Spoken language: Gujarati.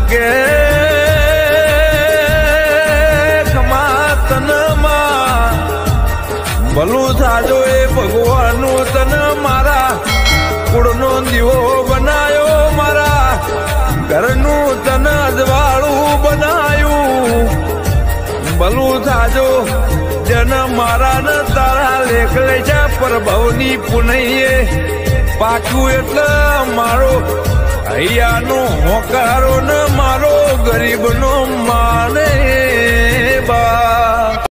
કે તનમાં ભલું થાજો એ ભગવાનનું તને મારા કુળનો દીવો બનાયો મારા ઘરનું તને અજવાળું બનાયું ભલું થાજો જન મારા ને તારા લેખ લેજા પ્રભવની પુનૈયે પાછું એટલે મારો હૈયાનો હોકારો ને મારો ગરીબનો માને બા